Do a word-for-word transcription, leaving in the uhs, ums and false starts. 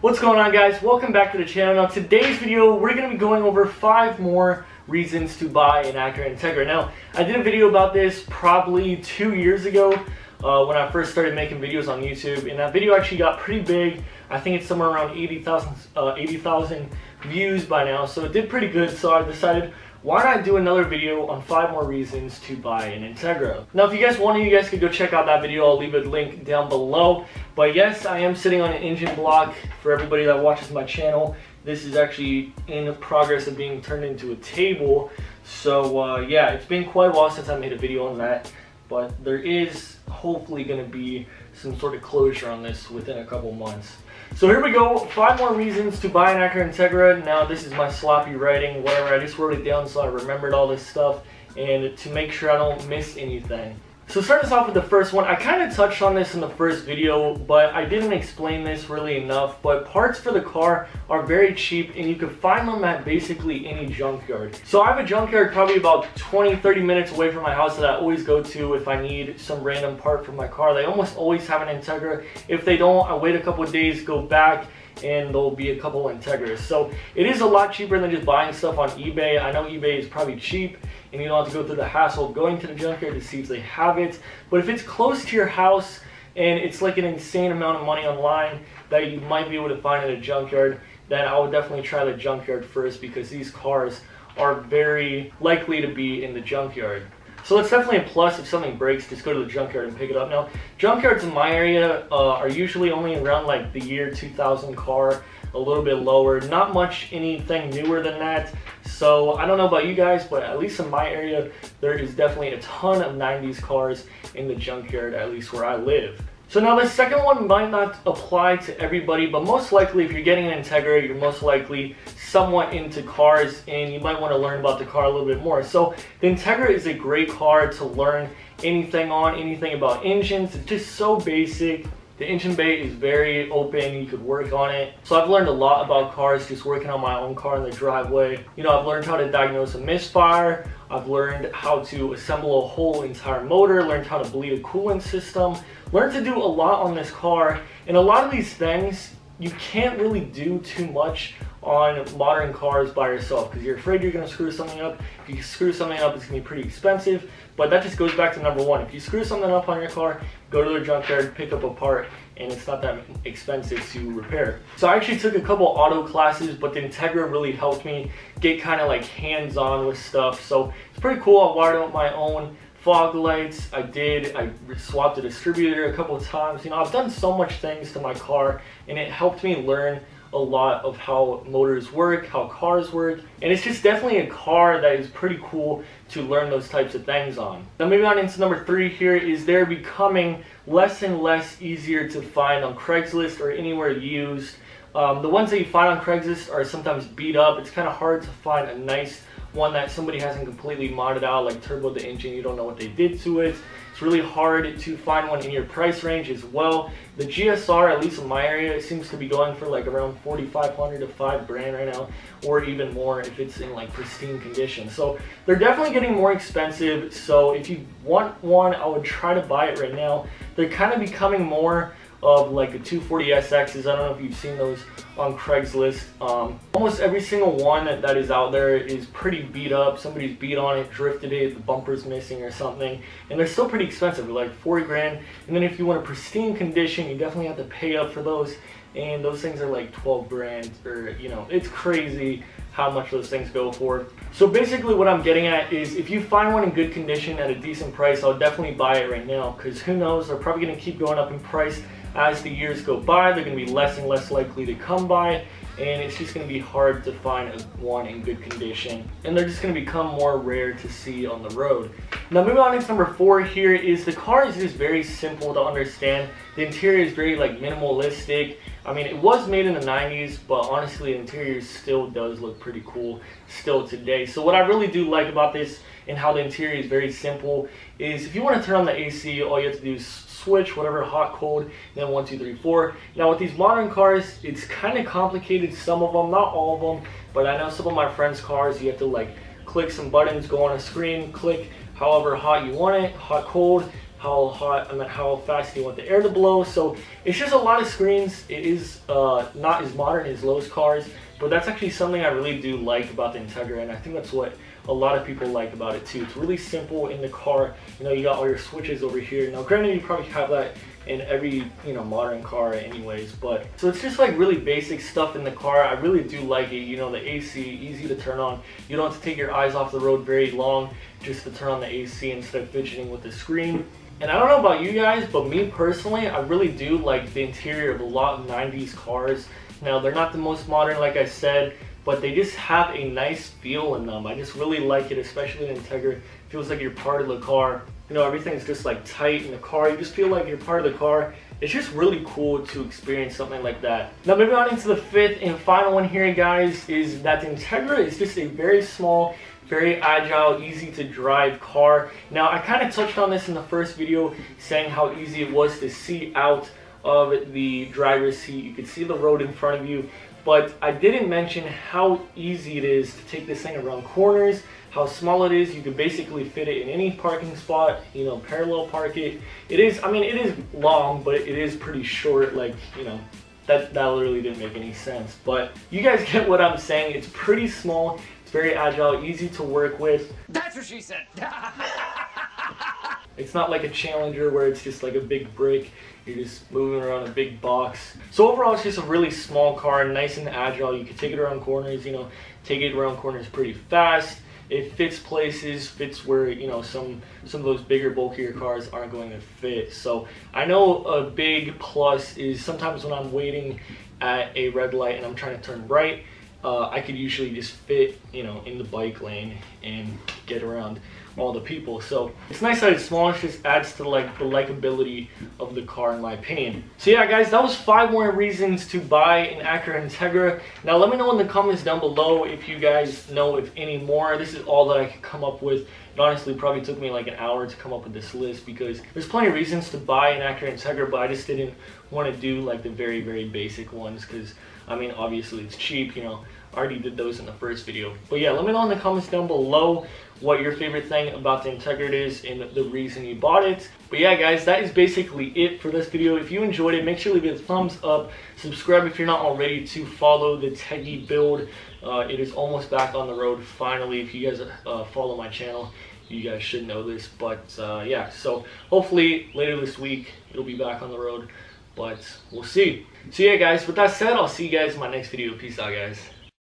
What's going on, guys? Welcome back to the channel. Now today's video we're going to be going over five more reasons to buy an Acura Integra. Now I did a video about this probably two years ago uh, when I first started making videos on YouTube, and that video actually got pretty big. I think it's somewhere around eighty thousand uh, eighty thousand views by now, so it did pretty good. So I decided, why not do another video on five more reasons to buy an Integra. Now if you guys want to, you guys could go check out that video. I'll leave a link down below. But yes, I am sitting on an engine block. For everybody that watches my channel, this is actually in progress of being turned into a table. So uh, yeah, it's been quite a while since I made a video on that, but there is hopefully going to be some sort of closure on this within a couple months. So here we go, five more reasons to buy an Acura Integra. Now this is my sloppy writing, whatever, I just wrote it down so I remembered all this stuff and to make sure I don't miss anything. So starting us off with the first one, I kind of touched on this in the first video, but I didn't explain this really enough, but parts for the car are very cheap and you can find them at basically any junkyard. So I have a junkyard probably about twenty, thirty minutes away from my house that I always go to if I need some random part for my car. They almost always have an Integra. If they don't, I wait a couple of days, go back, and there'll be a couple Integras. So it is a lot cheaper than just buying stuff on eBay. I know eBay is probably cheap and you don't have to go through the hassle of going to the junkyard to see if they have it. But if it's close to your house and it's like an insane amount of money online that you might be able to find at a junkyard, then I would definitely try the junkyard first, because these cars are very likely to be in the junkyard. So it's definitely a plus. If something breaks, just go to the junkyard and pick it up. Now, junkyards in my area uh, are usually only around like the year two thousand car, a little bit lower. Not much anything newer than that. So I don't know about you guys, but at least in my area, there is definitely a ton of nineties cars in the junkyard, at least where I live. So now the second one might not apply to everybody, but most likely if you're getting an Integra, you're most likely somewhat into cars and you might want to learn about the car a little bit more. So the Integra is a great car to learn anything on, anything about engines. It's just so basic. The engine bay is very open, you could work on it. So I've learned a lot about cars just working on my own car in the driveway. You know, I've learned how to diagnose a misfire. I've learned how to assemble a whole entire motor, learned how to bleed a coolant system, learned to do a lot on this car. And a lot of these things, you can't really do too much on modern cars by yourself because you're afraid you're going to screw something up. If you screw something up, it's going to be pretty expensive. But that just goes back to number one. If you screw something up on your car, go to the junkyard, pick up a part, and it's not that expensive to repair. So I actually took a couple auto classes, but the Integra really helped me get kind of like hands-on with stuff. So it's pretty cool. I wired up my own fog lights. I did. I swapped the distributor a couple of times. You know, I've done so much things to my car, and it helped me learn a lot of how motors work, how cars work, and it's just definitely a car that is pretty cool to learn those types of things on. Now moving on into number three here, is they're becoming less and less easier to find on Craigslist or anywhere used. Um, the ones that you find on Craigslist are sometimes beat up. It's kind of hard to find a nice one that somebody hasn't completely modded out, like turboed the engine, you don't know what they did to it. It's really hard to find one in your price range as well. The G S R, at least in my area, it seems to be going for like around forty-five hundred to five grand right now, or even more if it's in like pristine condition. So they're definitely getting more expensive. So if you want one, I would try to buy it right now. They're kind of becoming more of like the two forty S X's. I don't know if you've seen those on Craigslist. Um, almost every single one that, that is out there is pretty beat up. Somebody's beat on it, drifted it, the bumper's missing or something, and they're still pretty expensive. They're like forty grand. And then if you want a pristine condition, you definitely have to pay up for those, and those things are like twelve grand, or you know, it's crazy how much those things go for. So basically what I'm getting at is, if you find one in good condition at a decent price, I'll definitely buy it right now, because who knows, they're probably going to keep going up in price as the years go by. They're going to be less and less likely to come by, and it's just going to be hard to find a one in good condition, and they're just going to become more rare to see on the road. Now moving on to number four here, is the car is just very simple to understand. The interior is very like minimalistic. I mean, it was made in the nineties, but honestly the interior still does look pretty cool still today. So what I really do like about this and how the interior is very simple is, if you want to turn on the A C, all you have to do is switch whatever hot, cold, then one, two, three, four. Now with these modern cars, it's kind of complicated, some of them, not all of them, but I know some of my friends' cars, you have to like click some buttons, go on a screen, click however hot you want it, hot, cold, how hot, I mean how fast you want the air to blow. So it's just a lot of screens. It is uh, not as modern as those cars, but that's actually something I really do like about the Integra, and I think that's what a lot of people like about it too. It's really simple in the car. You know, you got all your switches over here. Now granted, you probably have that in every, you know, modern car anyways, but so it's just like really basic stuff in the car. I really do like it. You know, the A C, easy to turn on. You don't have to take your eyes off the road very long just to turn on the A C instead of fidgeting with the screen. And I don't know about you guys, but me personally, I really do like the interior of a lot of nineties cars. Now, they're not the most modern, like I said, but they just have a nice feel in them. I just really like it, especially in Integra. It feels like you're part of the car. You know, everything's just like tight in the car. You just feel like you're part of the car. It's just really cool to experience something like that. Now, moving on into the fifth and final one here, guys, is that the Integra is just a very small, very agile, easy to drive car. Now, I kind of touched on this in the first video, saying how easy it was to see out of the driver's seat. You could see the road in front of you, but I didn't mention how easy it is to take this thing around corners, how small it is. You could basically fit it in any parking spot, you know, parallel park it. It is, I mean, it is long, but it is pretty short, like, you know, that, that literally didn't make any sense. But you guys get what I'm saying. It's pretty small, it's very agile, easy to work with. That's what she said. It's not like a Challenger where it's just like a big brick. You're just moving around a big box. So overall, it's just a really small car, nice and agile. You can take it around corners, you know, take it around corners pretty fast. It fits places, fits where, you know, some some of those bigger, bulkier cars aren't going to fit. So I know a big plus is sometimes when I'm waiting at a red light and I'm trying to turn right, uh, I could usually just fit, you know, in the bike lane and get around all the people. So it's nice that it's small. It just adds to like the likability of the car, in my opinion. So yeah, guys, that was five more reasons to buy an Acura Integra. Now let me know in the comments down below if you guys know if any more. This is all that I could come up with. It honestly probably took me like an hour to come up with this list because there's plenty of reasons to buy an Acura Integra, but I just didn't want to do like the very very basic ones because I mean obviously it's cheap, you know. I already did those in the first video. But yeah, let me know in the comments down below what your favorite thing about the Integra is and the reason you bought it. But yeah, guys, that is basically it for this video. If you enjoyed it, make sure to leave it a thumbs up. Subscribe if you're not already to follow the Teggy build. Uh, it is almost back on the road finally. If you guys uh, follow my channel, you guys should know this. But uh, yeah, so hopefully later this week, it'll be back on the road. But we'll see. So yeah, guys, with that said, I'll see you guys in my next video. Peace out, guys.